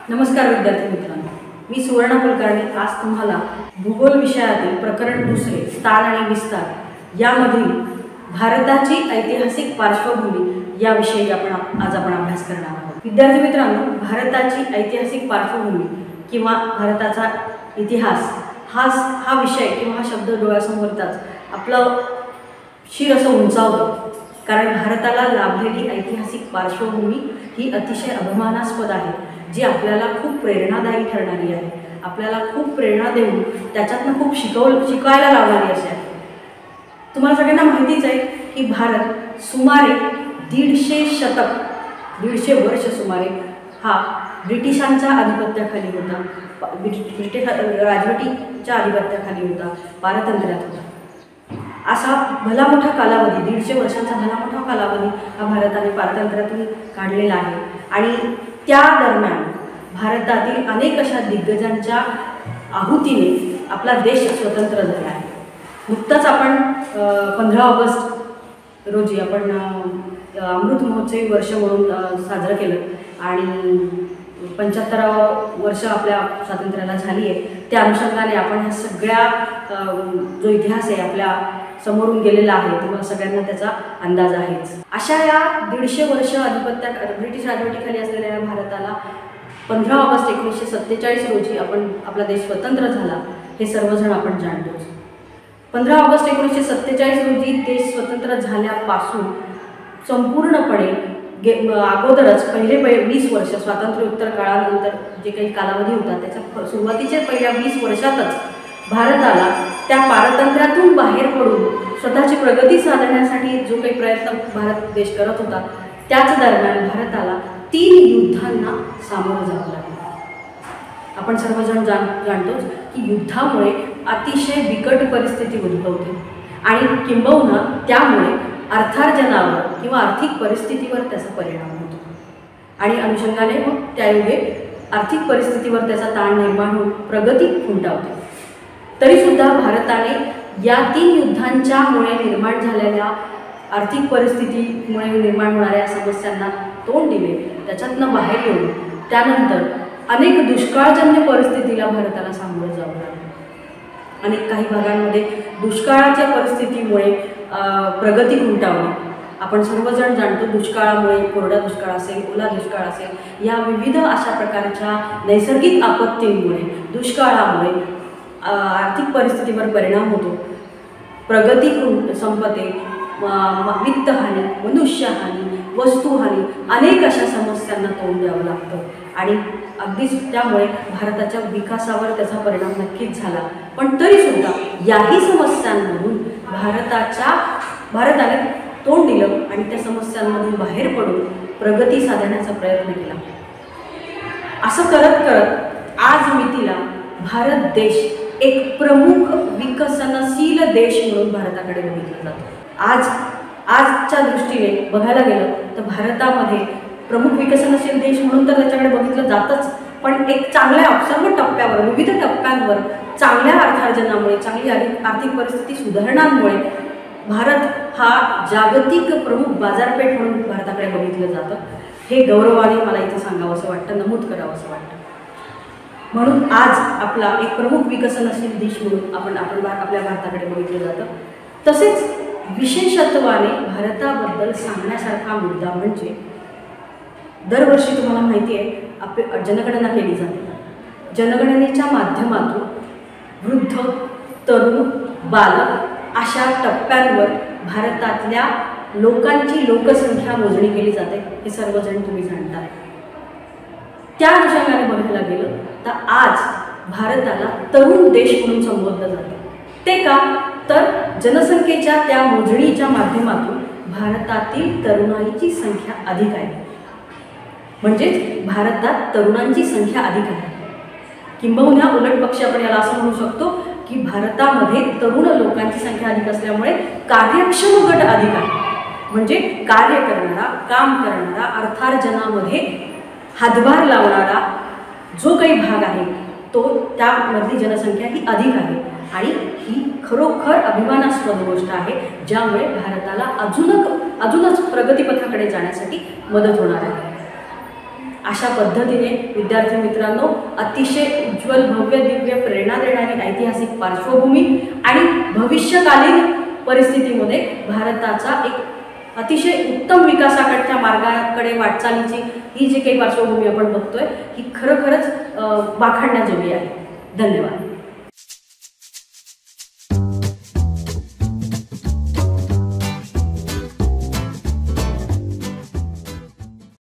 नमस्कार विद्यार्थी मित्रांनो, मी सुवर्णा कुलकर्णी आज तुम्हाला भूगोल विषयातील प्रकरण दुसरे स्थान आणि विस्तार यामधील भारताची ऐतिहासिक पार्श्वभूमी याविषयी आज आपण अभ्यास करणार आहोत। विद्यार्थी मित्रांनो, भारताची ऐतिहासिक पार्श्वभूमी किंवा भारताचा इतिहास हा विषय किंवा हा शब्द डोळ्यासमोर येताच आपलं शिर असं उंचावतं, कारण भारताला लाभलेली ऐतिहासिक पार्श्वभूमी ही अतिशय अभिमानास्पद आहे, जी आपल्याला खूप प्रेरणादायी ठरणारी आहे, आपल्याला खूप प्रेरणा देऊन त्याच्यातनं खूप शिकायला लावणारी अशी आहे। तुम्हाला सगळ्यांना माहितीच आहे की भारत सुमारे 150 वर्ष सुमारे हा ब्रिटिशांच्या आधिपत्याखाली होता, ब्रिटिश राजवटीच्या आधिपत्याखाली होता, पारतंत्र्यात होता। असा भला मोठा कालावधी 150 वर्षांचा भला मोठा कालावधी हा भारताने पारतंत्र्यातून काढलेला आहे आणि त्या दरम्यान भारतातील अनेक अशा दिग्गजांच्या आहुतीने आपला देश स्वतंत्र झाला आहे। नुकताच आपण 15 ऑगस्ट रोजी आपण अमृत महोत्सवी वर्ष म्हणून साजरं केलं आणि 75वं वर्ष आपल्या स्वातंत्र्याला झाली आहे। त्या अनुषंगाने आपण ह्या सगळ्या जो इतिहास आहे आपल्या समोरून गेलेला आहे, तुम्हाला सगळ्यांना त्याचा अंदाज आहेच। अशा या 150 वर्ष ब्रिटिश राजवटीखाली असलेल्या या भारताला 15 ऑगस्ट 1947 रोजी आपला देश स्वतंत्र झाला, हे सर्वजण आपण जाणतोच। 15 ऑगस्ट 1947 रोजी देश स्वतंत्र झाल्यापासून संपूर्णपणे अगोदरच पहिले 20 वर्ष स्वातंत्र्योत्तर काळानंतर जे काही कालावधी होता त्याच्या सुरुवातीच्या पहिल्या 20 वर्षातच भारताला त्या पारतंत्र्यातून बाहेर पडून स्वतःची प्रगती साधण्यासाठी जो काही प्रयत्न भारत देश करत होता, त्याच दरम्यान भारताला 3 युद्धांना सामोरं जावं लागलं। आपण सर्वजण जाणतोच की युद्धामुळे अतिशय बिकट परिस्थिती उद्भवते आणि किंबहुना त्यामुळे अर्थार्जनावर किंवा आर्थिक परिस्थितीवर त्याचा परिणाम होतो आणि अनुषंगाने मग त्यायोगे आर्थिक परिस्थितीवर त्याचा ताण निर्माण होऊन प्रगती खुंटावते। तरीसुद्धा भारताने या 3 युद्धांच्यामुळे निर्माण झालेल्या आर्थिक परिस्थितीमुळे निर्माण होणाऱ्या समस्यांना तोंड दिले, त्याच्यातनं बाहेर येऊन त्यानंतर अनेक दुष्काळजन्य परिस्थितीला भारताला सामोरं जावं लागलं। अनेक काही भागांमध्ये दुष्काळाच्या परिस्थितीमुळे प्रगती खुंटावली। आपण सर्वजण जाणतो दुष्काळामुळे कोरडा दुष्काळ असेल, ओला दुष्काळ असेल, या विविध अशा प्रकारच्या नैसर्गिक आपत्तींमुळे दुष्काळामुळे आर्थिक परिस्थितीवर परिणाम होतो, प्रगती संपते, वित्तहानी, मनुष्यहानी, वस्तुहानी, अनेक अशा समस्यांना तोंड द्यावं लागतं आणि अगदीच त्यामुळे भारताच्या विकासावर त्याचा परिणाम नक्कीच झाला। पण तरीसुद्धा याही समस्यांमधून भारताने तोंड दिलं आणि त्या समस्यांमधून बाहेर पडून प्रगती साधण्याचा प्रयत्न केला। असं करत करत आज मितीला भारत देश एक प्रमुख विकसनशील देश म्हणून भारताकडे बघितलं जातं। आजच्या दृष्टीने बघायला गेलं तर भारतामध्ये प्रमुख विकसनशील देश म्हणून तर त्याच्याकडे बघितलं जातच, पण एक चांगल्या सर्व टप्प्यावर विविध टप्प्यांवर चांगल्या अर्थार्जनामुळे चांगली आर्थिक परिस्थिती सुधारणांमुळे भारत हा जागतिक प्रमुख बाजारपेठ म्हणून भारताकडे बघितलं जातं। हे गौरवाने मला इथे सांगावंसं वाटतं, नमूद करावंसं वाटतं। म्हणून आज आपला एक प्रमुख विकसनशील देश म्हणून आपल्या भारताकडे बघितलं जातं। तसेच विशेषत्वाने भारताबद्दल सांगण्यासारखा मुद्दा म्हणजे दरवर्षी तुम्हाला माहिती आहे आपली जनगणना केली जाते। जनगणनेच्या माध्यमातून वृद्ध, तरुण, बालक अशा टप्प्यांवर भारतातल्या लोकांची लोकसंख्या मोजणी केली जाते, हे सर्वजण तुम्ही जाणता। त्या अनुषंगाने बघायला गेलं तर आज भारताला तरुण देश म्हणून संबोधलं जातं। ते का तर जनसंख्येच्या त्या मोजणीच्या माध्यमातून भारतातील तरुणाईची संख्या अधिक आहे, म्हणजेच भारतात तरुणांची संख्या अधिक आहे। किंबहुना उलट पक्षी आपण याला असं म्हणू शकतो की भारतामध्ये तरुण लोकांची संख्या अधिक असल्यामुळे कार्यक्षम गट अधिक आहे, म्हणजे कार्य करणारा, काम करणारा, अर्थार्जनामध्ये हातभार लावणारा जो काही भाग आहे तो त्यामधली जनसंख्या ही अधिक आहे आणि ही खरोखर अभिमानास्पद गोष्ट आहे, ज्यामुळे भारताला अजूनच प्रगतीपथाकडे जाण्यासाठी मदत होणार आहे। अशा पद्धतीने विद्यार्थी मित्रांनो, अतिशय उज्ज्वल, भव्य, दिव्य, प्रेरणा देणारी ऐतिहासिक पार्श्वभूमी आणि भविष्यकालीन परिस्थितीमध्ये भारताचा एक अतिशय उत्तम विकासाकडच्या मार्गाकडे वाटचालीची ही जी काही पार्श्वभूमी आपण बघतोय ही खरोखरच वाखाणण्याजोगी आहे. धन्यवाद.